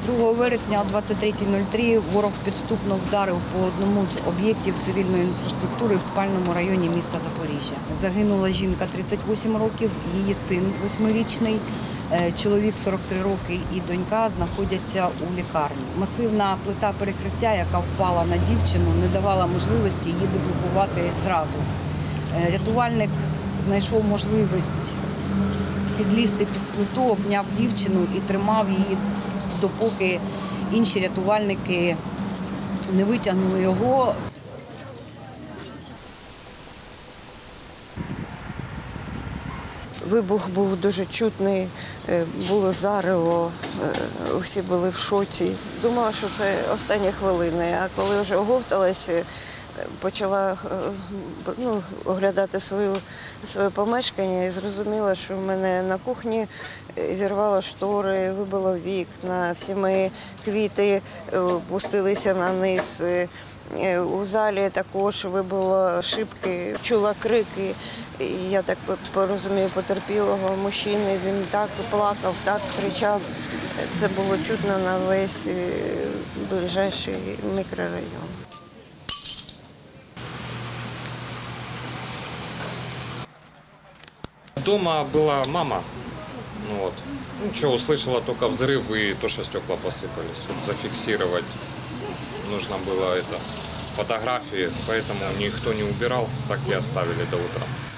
2 вересня о 23:03 ворог підступно вдарив по одному з об'єктів цивільної інфраструктури в спальному районі міста Запоріжжя. Загинула жінка 38 років, її син 8-річний, чоловік 43 роки і донька знаходяться у лікарні. Масивна плита перекриття, яка впала на дівчину, не давала можливості її деблокувати зразу. Рятувальник знайшов можливість підлізти під плиту, обняв дівчину і тримав її, допоки інші рятувальники не витягнули його. Вибух був дуже чутний, було зарево, всі були в шоці. Думала, що це останні хвилини, а коли вже оговталася, почала оглядати своє помешкання і зрозуміла, що в мене на кухні зірвало штори, вибило вікна, всі мої квіти пустилися на низ. У залі також вибило шибки, чула крики. І я так порозумію потерпілого мужчини, він так плакав, так кричав. Це було чутно на весь ближайший мікрорайон. Дома была мама, ничего, услышала только взрыв и то, что стекла посыпались. Зафиксировать нужно было фотографии, поэтому никто не убирал, так и оставили до утра.